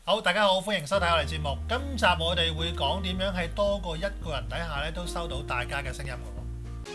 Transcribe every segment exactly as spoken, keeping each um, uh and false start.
好，大家好，歡迎收睇我哋節目。今集我哋會講點樣喺多過一個人底下咧，都收到大家嘅聲音嘅喎。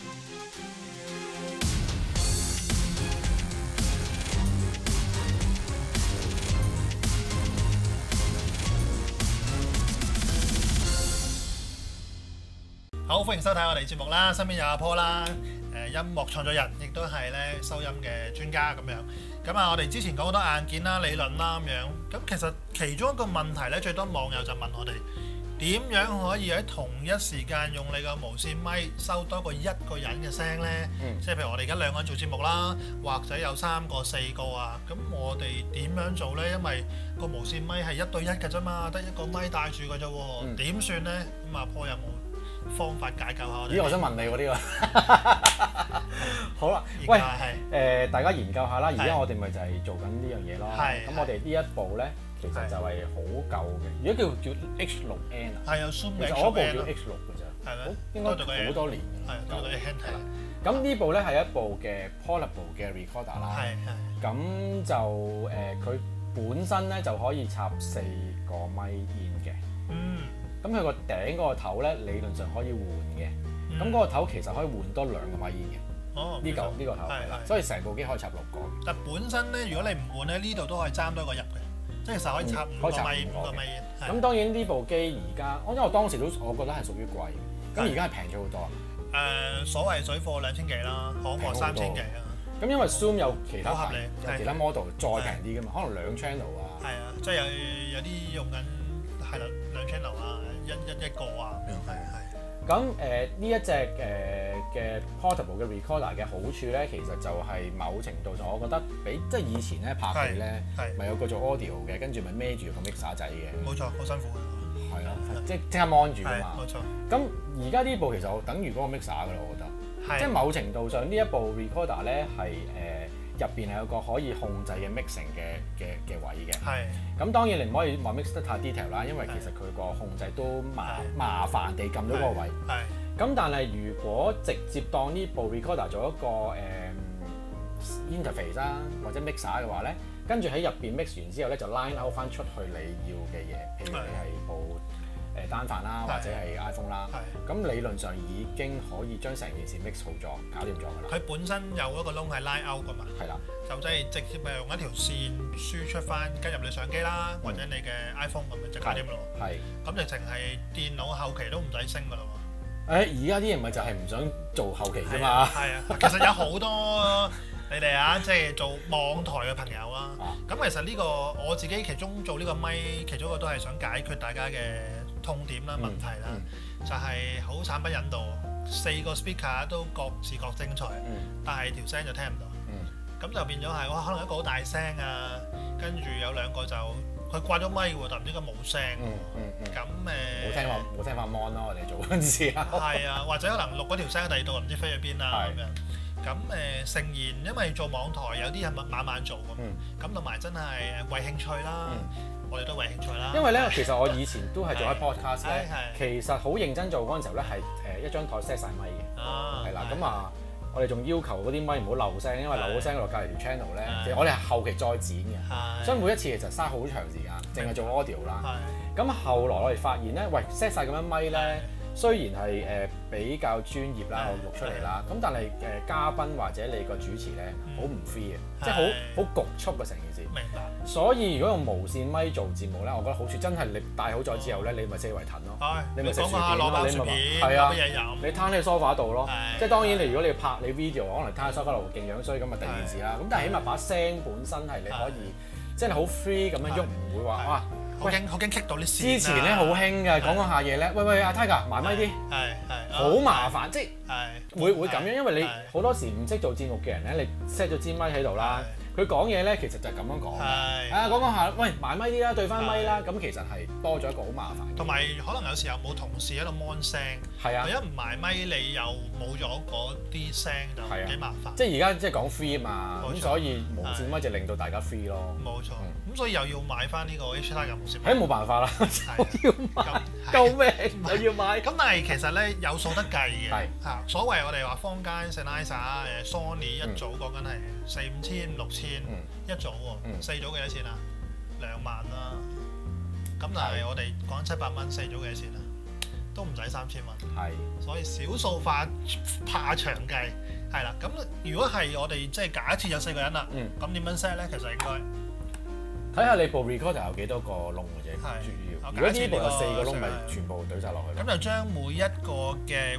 好，歡迎收睇我哋節目啦。身邊有阿 Paul 啦，誒音樂創作人，亦都係咧收音嘅專家咁樣。咁啊，我哋之前講好多硬件啦、理論啦咁樣。咁其實其中一個問題咧，最多網友就問我哋點樣可以喺同一時間用你個無線咪收多過一個人嘅聲咧？嗯、即係譬如我哋而家兩個人做節目啦，或者有三個、四個啊。咁我哋點樣做咧？因為個無線咪係一對一嘅啫嘛，得一個咪帶住嘅啫喎。點算咧？咁阿 Paul 有冇方法解救下我哋？ 咦，我想問你喎呢個。好啦，喂，誒大家研究下啦。而家我哋咪就係做緊呢樣嘢咯。咁我哋呢一部咧，其實就係好舊嘅。如果叫叫 H 六 N 啊， 係啊，Zoom 其實我部叫 H 六嘅啫。係咩？應該好多年嘅。 係，多到 N 係啦。 咁呢部咧係一部嘅 portable 嘅 recorder 啦。係係。咁就誒，佢本身咧就可以插四個咪 in 嘅。嗯。咁佢個頂嗰個頭咧，理論上可以換嘅。咁嗰個頭其實可以換多兩個咪 in 嘅。哦。呢嚿呢個頭係啦，所以成部機可以插六個。 但本身咧，如果你唔換咧，呢度都可以爭多一個入嘅，即係其實可以插五個咪，五個咪 in。 咁當然呢部機而家，因為我當時都我覺得係屬於貴，咁而家係平咗好多。 誒，所謂水貨兩千幾啦，行貨三千幾啊。 咁因為 Zoom 有其他合理， 有其他 model 再平啲㗎嘛，可能兩 channel 啊。 係啊，即係有有啲用緊係啦，兩 channel 啊，一一一個啊，係係。 咁誒呢一隻誒嘅 portable 嘅 recorder 嘅好處咧，其實就係某程度上，我覺得比即係以前咧拍戲咧，咪有個做 audio 嘅，跟住咪孭住個 mixer 仔嘅。 冇錯，好辛苦嘅。 係啊，即即刻 mon 住㗎嘛。 冇錯。咁而家呢部其實我等於嗰個 mixer 㗎啦，我覺得。即係某程度上呢一部 recorder 咧係誒。入邊係有個可以控制嘅 mixing 嘅嘅嘅位嘅。係。咁當然你唔可以話 mix 得太 detail 啦，因為其實佢個控制都麻麻煩地撳到嗰個位。係。咁但係如果直接當呢部 recorder 做一個誒、嗯、interface 啦，或者 mixer 嘅話咧，跟住喺入邊 mix 完之後咧，就 line out 翻出去你要嘅嘢，譬如你係部誒單反啦，或者係 iPhone 啦，咁理論上已經可以將成件事 mix 好咗，搞掂咗㗎啦。佢本身有一個窿係 line out 㗎嘛，係啦，就即係直接咪用一條線輸出翻，跟入你相機啦，或者你嘅 iPhone 咁樣就搞掂咯。係，咁直情係電腦後期都唔使升㗎啦喎。 誒，而家啲人咪就係唔想做後期啫嘛。 係啊，其實有好多你哋啊，即係做網台嘅朋友啊。咁其實呢個我自己其中做呢個咪，其中一個都係想解決大家嘅痛點啦、問題啦，嗯嗯、就係好產品引導，四個 speaker 都各自各精彩，嗯、但係條聲就聽唔到，咁、嗯、就變咗係哇，可能一個好大聲啊，跟住有兩個就佢掛咗咪喎，但唔知點解冇聲喎，咁誒冇聽話冇聽話 mon 咯，我哋做嗰陣時啊， 係啊，或者可能錄嗰條聲喺第二度，唔知飛去邊啦咁樣，咁誒誠然，因為做網台有啲係慢慢做㗎嘛，咁同埋真係為興趣啦。嗯我哋都為興趣啦。 因為咧，其實我以前都係做開 podcast 咧，其實好認真做嗰陣時候咧，係誒一張台 set 晒咪嘅，係啦。咁啊，我哋仲要求嗰啲咪唔好漏聲，因為漏咗聲落隔離條 channel 咧，其實我哋係後期再剪嘅，所以每一次其實嘥好長時間，淨係做 audio 啦。咁後來我哋發現咧，喂 set 晒咁樣咪咧，雖然係誒比較專業啦，我錄出嚟啦，咁但係誒嘉賓或者你個主持咧，好唔 free 嘅，即係好好局促嘅成件事。明白。所以如果用無線咪做節目咧，我覺得好處真係你戴好咗之後咧，你咪四圍騰咯，你咪食薯片咯，你咪係啊，你攤喺 sofa 度咯。即係當然你如果你拍你 video，可能攤喺 sofa 度勁樣衰咁啊，第二件事啦。咁但係起碼把聲本身係你可以即係好 free 咁樣喐，唔會話哇。 好驚好驚棘到啲線。 之前咧好興嘅，講講下嘢咧，喂喂阿 Tiger 埋咪啲，係係好麻煩，即係會會咁樣，因為你好多時唔識做節目嘅人咧，你 set 咗支咪喺度啦。佢講嘢咧，其實就係咁樣講。係。啊，講講下，喂，埋咪啲啦，對翻咪啦，咁其實係多咗一個好麻煩。 同埋可能有時候冇同事喺度 mon 聲。係啊。一唔埋咪，你又冇咗嗰啲聲，就幾麻煩。 即係而家即係講 free 啊嘛，咁所以無線咪就令到大家 free 咯。 冇錯。咁所以又要買翻呢個 H 三嘅無線。 誒冇辦法啦，我要買，救命！我要買。 咁但係其實咧有數得計嘅。係。嚇，所謂我哋話坊間 Sennheiser 誒 Sony 一組講緊係四五千六千。一組喎，四組幾多錢啊？兩萬啦， 咁但係我哋講七百蚊四組幾多錢啊？都唔使三千蚊。係。所以少數化怕長計係啦。咁如果係我哋即係假設有四個人啦，咁點樣 set 咧？其實應該睇下你部 recorder 有幾多個窿嘅啫，主要。如果呢部有四個窿，咪全部懟晒落去。咁就將每一個嘅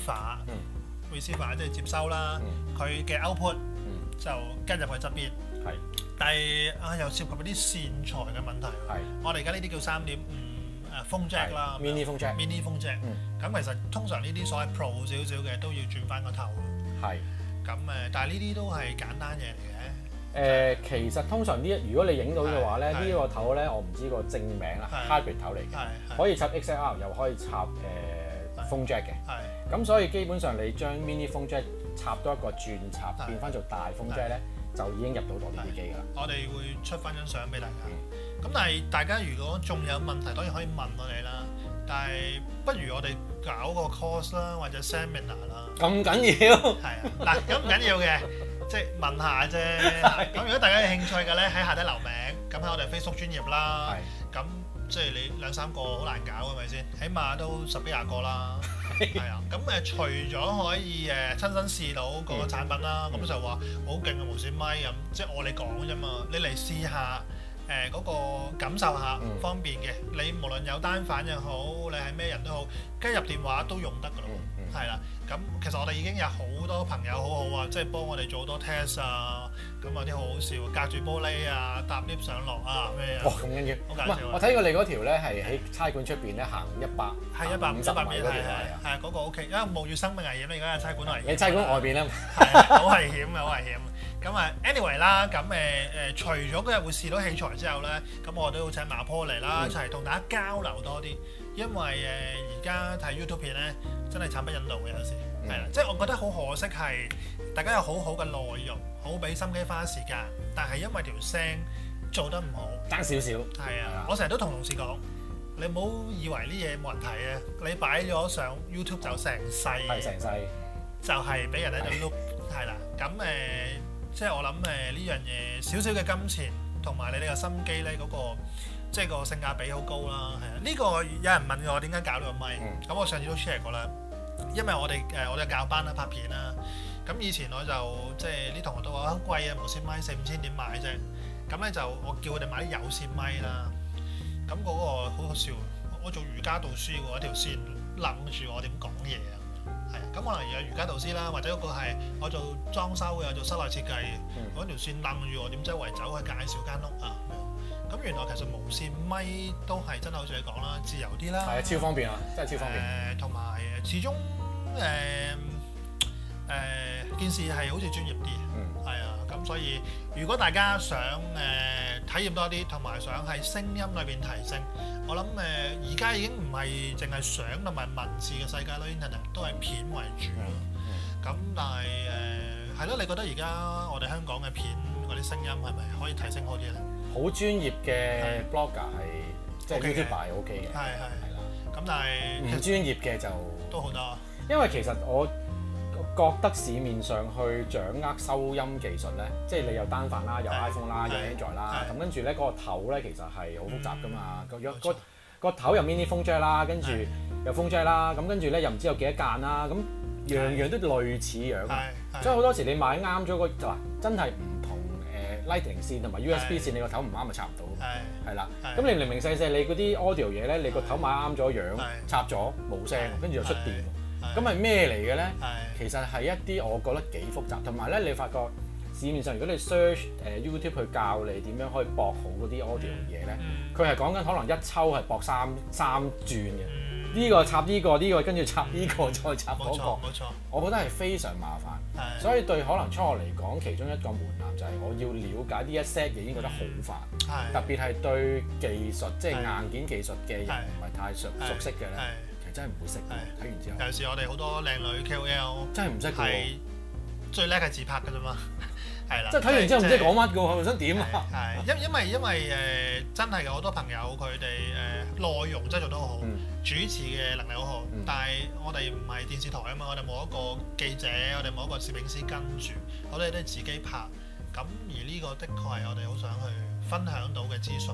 receiver。receiver 即係接收啦，佢嘅 output 就跟入去側邊。係，但係啊又涉及一啲線材嘅問題。係，我哋而家呢啲叫三點五誒 phone jack 啦 ，mini phone jack，mini phone jack。咁其實通常呢啲所謂 pro 少少嘅都要轉翻個頭。係。咁誒，但係呢啲都係簡單嘢嚟嘅。誒，其實通常呢一如果你影到嘅話咧，呢個頭咧我唔知個正名啦 ，hybrid 頭嚟嘅，可以插 X L R 又可以插誒 phone jack 嘅。係。咁所以基本上你將 mini phone jack 插多一個轉插，變翻做大 phone jack 咧，就已經入到我哋啲機㗎啦。我哋會出翻張相俾大家。咁、嗯、但係大家如果仲有問題，當然可以問我哋啦。但係不如我哋搞個 course 啦，或者 seminar 啦。咁緊要？係啊，嗱，咁唔緊要嘅，即係問下啫。咁如果大家有興趣嘅咧，喺下底留名，咁喺我哋 Facebook 專頁啦。咁即係你兩三個好難搞係咪先？起碼都十幾廿個啦。係啊，咁誒除咗可以誒親身試到個產品啦，咁、嗯、就話好勁嘅無線咪咁，即係我哋講啫嘛，你嚟試下誒嗰個感受下，嗯、方便嘅。你無論有單反又好，你係咩人都好，跟入電話都用得㗎咯。係啦、嗯，咁、嗯、其實我哋已經有好多朋友好好啊，即係幫我哋做好多 test 啊，咁有啲好好笑，隔住玻璃啊，搭 lift 上落啊咩啊。哇，咁緊要！好搞笑啊！我睇過你嗰條咧係喺差館出邊咧行一百，係一百五十米嗰條係啊，係嗰個 OK，因為冒住生命危險咧，而家係差館危險。你差館外邊咧，係好危險嘅，好危險。咁啊 ，anyway 啦，咁誒誒，除咗嗰日會試到器材之後咧，咁我都要請馬坡嚟啦，一齊同大家交流多啲，因為誒而家睇 YouTube 片咧，真係慘不忍睹嘅有時。係啦，即係我覺得好可惜係大家有好好嘅內容，好俾心機花時間，但係因為條聲做得唔好，爭少少。係啊，我成日都同同事講，你唔好以為啲嘢冇人睇啊，你擺咗上 YouTube 就成世，係成世，就係俾人喺度 look。係啦，咁誒，即係我諗誒呢樣嘢少少嘅金錢同埋你哋嘅心機咧，嗰個即係個性價比好高啦。係啊，呢個有人問我點解搞呢個咪，咁我上次都 share 過啦。因為我哋誒我哋教班啦拍片啦，咁以前我就即係啲同學都話好貴啊，無線咪四五千點買啫，咁咧就我叫佢哋買啲有線咪啦，咁嗰個好好笑，我做瑜伽導師喎，一條線楞住我點講嘢啊，係啊，咁可能有瑜伽導師啦，或者嗰個係我做裝修嘅，做室內設計，嗰條線楞住我點周圍走去介紹間屋啊，咁原來其實無線咪都係真係好似你講啦，自由啲啦，係啊，超方便啊，真係超方便，誒同埋始終。誒誒、呃呃、件事係好似專業啲，係啊、嗯，咁所以如果大家想誒、呃、體驗多啲，同埋想喺聲音裏邊提升，我諗誒而家已經唔係淨係相同埋文字嘅世界咯 ，Internet 都係片為主咯。咁、嗯嗯、但係誒係咯，你覺得而家我哋香港嘅片嗰啲聲音係咪可以提升好啲咧？好專業嘅 blogger 係即係 YouTuber 係 OK 嘅，係係係啦。咁但係唔專業嘅就都好多。因為其實我覺得市面上去掌握收音技術咧，即係你有單反啦，有 iPhone 啦，有 Android 啦，咁跟住咧嗰個頭咧其實係好複雜噶嘛，個個個個頭有 mini phone jack 啦，跟住有 phone jack 啦，咁跟住咧又唔知有幾多間啦，咁樣樣都類似樣，所以好多時你買啱咗個嗱真係唔同誒 Lightning 線同埋 U S B 線，你個頭唔啱咪插唔到，係啦，咁你零零細細你嗰啲 audio 嘢咧，你個頭買啱咗樣，插咗冇聲，跟住又出電。咁係咩嚟嘅咧？其實係一啲我覺得幾複雜，同埋咧你發覺市面上如果你 search 誒 YouTube 去教你點樣可以駁好嗰啲 audio 嘢咧，佢係講緊可能一抽係駁三三轉嘅，呢個插呢個，呢個跟住插呢個再插嗰個，冇錯，我覺得係非常麻煩，所以對可能初學嚟講，其中一個門檻就係我要了解呢一 set 嘢已經覺得好煩，特別係對技術即係硬件技術嘅人唔係太熟熟悉嘅咧。真係唔會識，睇完之後。尤其是我哋好多靚女 K O L， 真係唔識嘅喎。最叻係自拍嘅啫嘛，係啦。即係睇完之後唔知講乜嘅喎，想點啊？係，因因為因為誒真係嘅好多朋友佢哋誒內容真係做得好好，主持嘅能力好好，但係我哋唔係電視台啊嘛，我哋冇一個記者，我哋冇一個攝影師跟住，我哋都係自己拍。咁而呢個的確係我哋好想去分享到嘅資訊咯。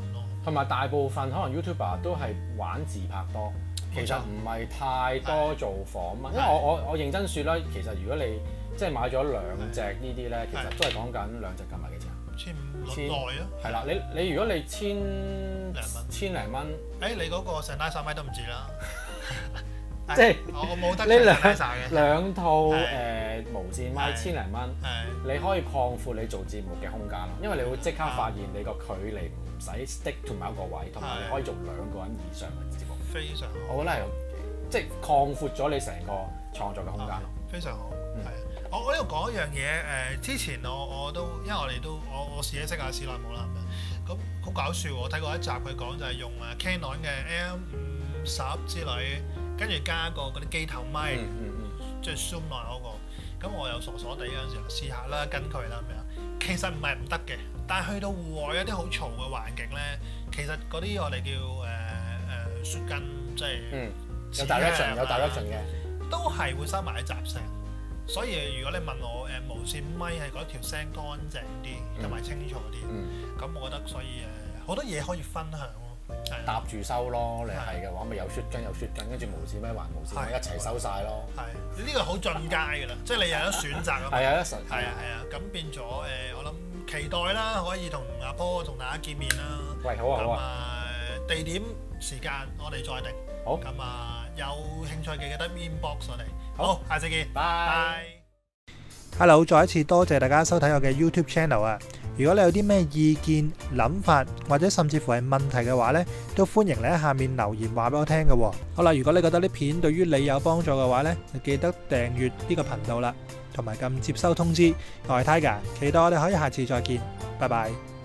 同埋大部分可能 YouTuber 都係玩自拍多，其實唔係太多做訪問。因為我我我認真説啦，其實如果你即係買咗兩隻呢啲咧，其實都係講緊兩隻計埋幾錢？ 千五內咯。係啦， 你你如果你千零蚊，千零蚊， 誒你嗰個成拉三米都唔止啦。 即係我冇得呢兩嘅兩套誒無線咪千零蚊，你可以擴闊你做節目嘅空間咯，因為你會即刻發現你個距離唔使 stick to 某一個位，同埋你可以做兩個人以上嘅節目。 非常好， 我覺得係即係擴闊咗你成個創作嘅空間咯。 非常好，係啊！我我呢度講一樣嘢誒，之前我我都因為我哋都我我試一識下史內姆啦咁樣，咁好搞笑喎！我睇過一集佢講就係用誒 Canon 嘅 M 五十之類。跟住加個嗰啲機頭咪，嗯嗯嗯、即係 zoom 內嗰個。咁我又傻傻地嗰陣時候試下啦，跟佢啦咁樣。其實唔係唔得嘅，但係去到戶外一啲好嘈嘅環境咧，其實嗰啲我哋叫誒誒雪根，即係、嗯、 有 direction 有 direction 嘅， 都係會收埋啲雜聲。所以如果你問我誒、呃、無線咪係嗰條聲乾淨啲，同埋、嗯、清楚啲，咁、嗯、我覺得所以誒好、呃、多嘢可以分享。 搭住收咯，你係嘅話咪有雪根有雪根，跟住無線咪還無線咪一齊收晒咯。 係呢個好進階㗎啦，即係你有得選擇啊嘛。 係啊，係啊係啊，咁變咗誒，我諗期待啦，可以同阿波同大家見面啦。 喂，好啊好啊。 咁啊，地點時間我哋再定。 好。 咁啊，有興趣嘅記得 inbox 我哋。好，下次見。 拜。 Hello，再一次多謝大家收睇我嘅 YouTube channel 啊！如果你有啲咩意見、諗法或者甚至乎係問題嘅話呢，都歡迎你喺下面留言話俾我聽嘅喎。好啦，如果你覺得啲片對於你有幫助嘅話呢，就記得訂閱呢個頻道啦，同埋撳接收通知。我係 Tiger，期待我哋可以下次再見，拜拜。